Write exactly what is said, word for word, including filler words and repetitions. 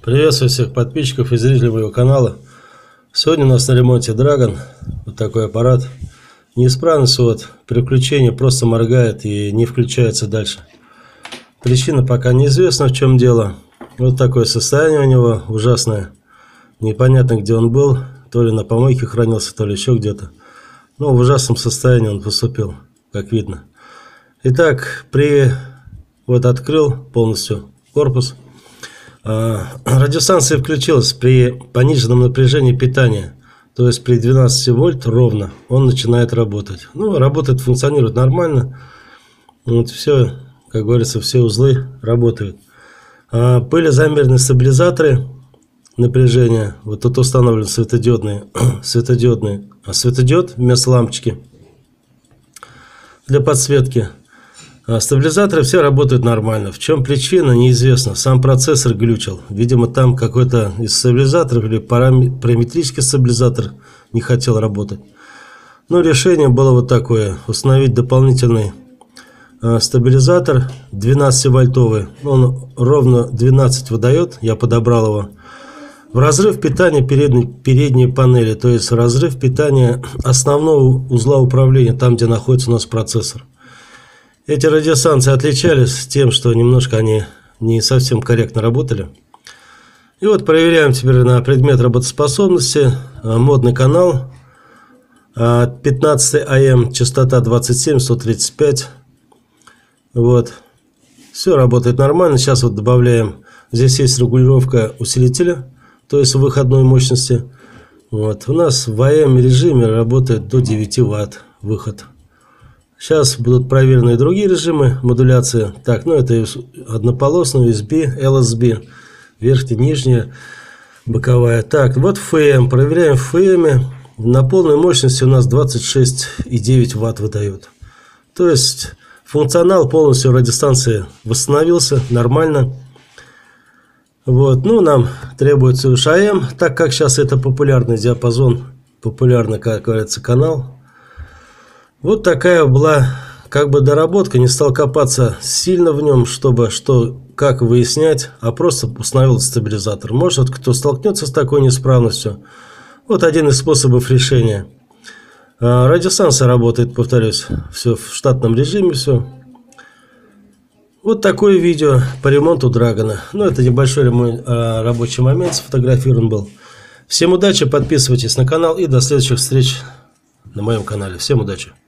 Приветствую всех подписчиков и зрителей моего канала. Сегодня у нас на ремонте Dragon. Вот такой аппарат. Неисправность, вот, при включении просто моргает и не включается дальше. Причина пока неизвестна, в чем дело. Вот такое состояние у него ужасное. Непонятно, где он был. То ли на помойке хранился, то ли еще где-то. Но в ужасном состоянии он поступил, как видно. Итак, при... Вот открыл полностью корпус. Радиостанция включилась при пониженном напряжении питания. То есть при двенадцати вольт ровно он начинает работать. Ну, работает, функционирует нормально. Вот все, как говорится, все узлы работают. А были замерены стабилизаторы напряжения. Вот тут установлены светодиодные, светодиодные, а светодиод вместо лампочки для подсветки. А стабилизаторы все работают нормально. В чем причина, неизвестно. Сам процессор глючил. Видимо, там какой-то из стабилизаторов или параметрический стабилизатор не хотел работать. Но решение было вот такое. Установить дополнительный э, стабилизатор двенадцативольтовый. Он ровно двенадцать выдает. Я подобрал его. В разрыв питания передней, передней панели. То есть разрыв питания основного узла управления. Там, где находится у нас процессор. Эти радиостанции отличались тем, что немножко они не совсем корректно работали. И вот проверяем теперь на предмет работоспособности. Модный канал пятнадцать АМ, частота двадцать семь сто тридцать пять. Вот. Все работает нормально. Сейчас вот добавляем. Здесь есть регулировка усилителя, то есть выходной мощности. Вот. У нас в АМ режиме работает до девяти ватт выход. Сейчас будут проверены и другие режимы модуляции. Так, ну это однополосный ю эс би, эл эс би, верхняя, нижняя, боковая. Так, вот эф эм. Проверяем эф эм. На полной мощности у нас двадцать шесть и девять ватт выдает. То есть функционал полностью радиостанции восстановился нормально. Вот, ну нам требуется уж АМ, так как сейчас это популярный диапазон, популярный, как говорится, канал. Вот такая была как бы доработка, не стал копаться сильно в нем, чтобы что, как выяснять, а просто установил стабилизатор. Может, кто столкнется с такой неисправностью, вот один из способов решения. Радиостанция работает, повторюсь, все в штатном режиме, все. Вот такое видео по ремонту Драгона. Ну, это небольшой ремонт, а, рабочий момент сфотографирован был. Всем удачи, подписывайтесь на канал и до следующих встреч на моем канале. Всем удачи!